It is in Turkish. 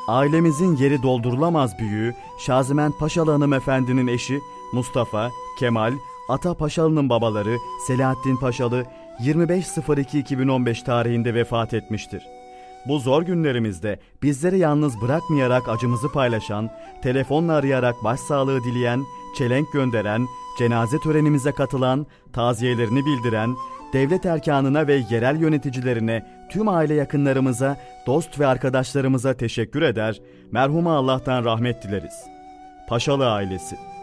Ailemizin yeri doldurulamaz büyüğü Şaziment Paşalı hanımefendinin eşi Mustafa, Kemal, Ata Paşalı'nın babaları Selahattin Paşalı 25.02.2015 tarihinde vefat etmiştir. Bu zor günlerimizde bizleri yalnız bırakmayarak acımızı paylaşan, telefonla arayarak başsağlığı dileyen, çelenk gönderen, cenaze törenimize katılan, taziyelerini bildiren, devlet erkanına ve yerel yöneticilerine, tüm aile yakınlarımıza, dost ve arkadaşlarımıza teşekkür eder, merhuma Allah'tan rahmet dileriz. Paşalı ailesi.